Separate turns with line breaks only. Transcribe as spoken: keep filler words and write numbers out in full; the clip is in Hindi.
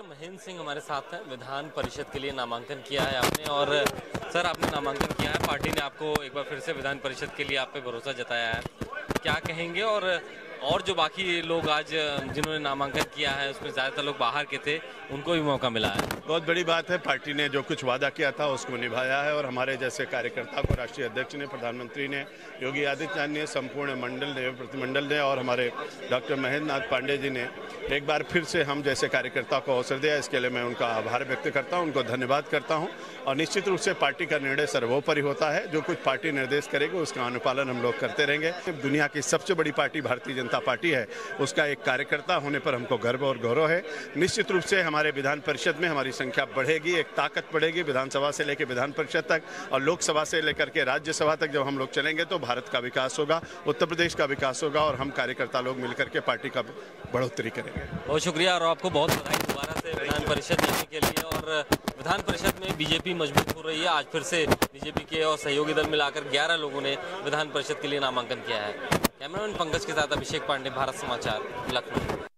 डॉक्टर महेंद्र सिंह हमारे साथ हैं। विधान परिषद के लिए नामांकन किया है आपने, और सर आपने नामांकन किया है, पार्टी ने आपको एक बार फिर से विधान परिषद के लिए आप पे भरोसा जताया है, क्या कहेंगे? और और जो बाकी लोग आज जिन्होंने नामांकन किया है उसमें ज़्यादातर लोग बाहर के थे, उनको भी मौका मिला है।
बहुत बड़ी बात है, पार्टी ने जो कुछ वादा किया था उसको निभाया है, और हमारे जैसे कार्यकर्ता को राष्ट्रीय अध्यक्ष ने, प्रधानमंत्री ने, योगी आदित्यनाथ ने, संपूर्ण मंडल ने, प्रतिमंडल ने और हमारे डॉक्टर महेंद्र नाथ पांडे जी ने एक बार फिर से हम जैसे कार्यकर्ता को अवसर दिया। इसके लिए मैं उनका आभार व्यक्त करता हूं, उनको धन्यवाद करता हूं। और निश्चित रूप से पार्टी का निर्णय सर्वोपरि होता है, जो कुछ पार्टी निर्देश करेगी उसका अनुपालन हम लोग करते रहेंगे। दुनिया की सबसे बड़ी पार्टी भारतीय जनता पार्टी है, उसका एक कार्यकर्ता होने पर हमको गर्व और गौरव है। निश्चित रूप से हमारे विधान परिषद में हमारी संख्या बढ़ेगी, एक ताकत बढ़ेगी विधानसभा से लेकर विधान परिषद तक, और लोकसभा से लेकर के राज्यसभा तक जब हम लोग चलेंगे तो भारत का विकास होगा, उत्तर प्रदेश का विकास होगा, और हम कार्यकर्ता लोग मिलकर के पार्टी का बढ़ोतरी करेंगे।
बहुत शुक्रिया, और आपको बहुत बधाई दोबारा से विधान परिषद जाने के लिए। और विधान परिषद में बीजेपी मजबूत हो रही है, आज फिर से बीजेपी के और सहयोगी दल मिलाकर ग्यारह लोगों ने विधान परिषद के लिए नामांकन किया है। कैमरामैन पंकज के साथ अभिषेक पांडे, भारत समाचार, लखनऊ।